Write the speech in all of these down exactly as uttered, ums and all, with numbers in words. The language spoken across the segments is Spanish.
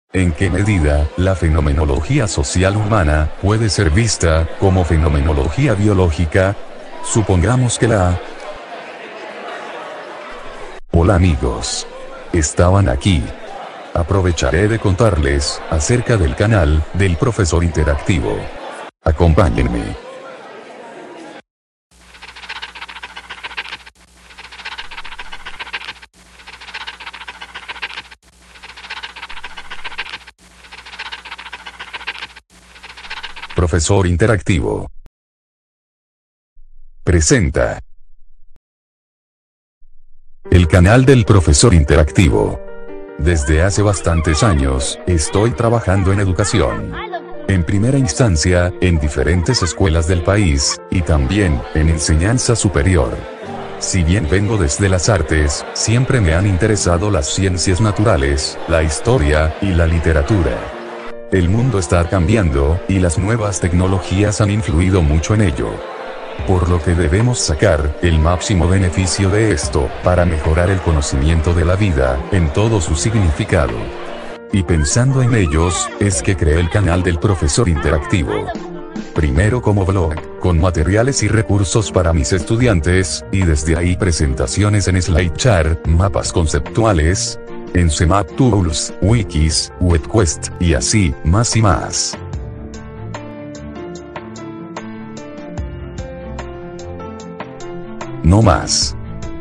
¿En qué medida la fenomenología social humana puede ser vista como fenomenología biológica? Supongamos que la... Hola amigos. Estaban aquí. Aprovecharé de contarles acerca del canal del profesor interactivo. Acompáñenme. Profesor interactivo presenta el canal del profesor interactivo. Desde hace bastantes años, estoy trabajando en educación. En primera instancia, en diferentes escuelas del país, y también en enseñanza superior. Si bien vengo desde las artes, siempre me han interesado las ciencias naturales, la historia, y la literatura. El mundo está cambiando, y las nuevas tecnologías han influido mucho en ello. Por lo que debemos sacar el máximo beneficio de esto, para mejorar el conocimiento de la vida, en todo su significado. Y pensando en ellos, es que creé el canal del profesor interactivo. Primero como blog, con materiales y recursos para mis estudiantes, y desde ahí presentaciones en SlideShare, mapas conceptuales, en Cmap Tools, Wikis, WebQuest, y así, más y más. No más.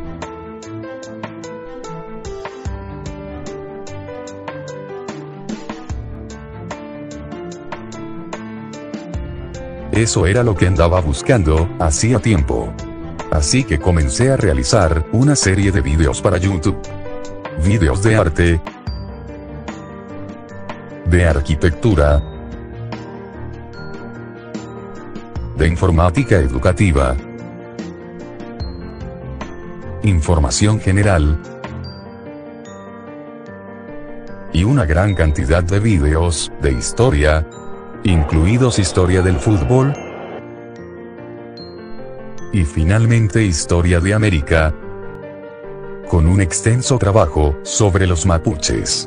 Eso era lo que andaba buscando, hacía tiempo. Así que comencé a realizar una serie de videos para YouTube. Videos de arte, de arquitectura, de informática educativa, información general, y una gran cantidad de videos de historia, incluidos historia del fútbol, y finalmente historia de América, con un extenso trabajo sobre los mapuches.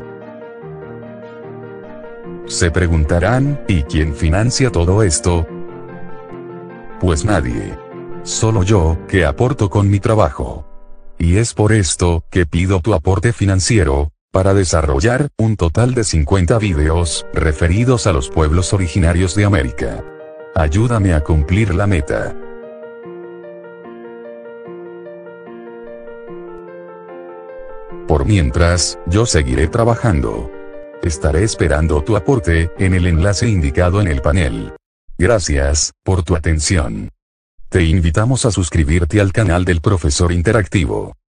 Se preguntarán, ¿y quién financia todo esto? Pues nadie. Solo yo, que aporto con mi trabajo. Y es por esto que pido tu aporte financiero, para desarrollar un total de cincuenta videos referidos a los pueblos originarios de América. Ayúdame a cumplir la meta. Por mientras, yo seguiré trabajando. Estaré esperando tu aporte en el enlace indicado en el panel. Gracias por tu atención. Te invitamos a suscribirte al canal del profesor interactivo.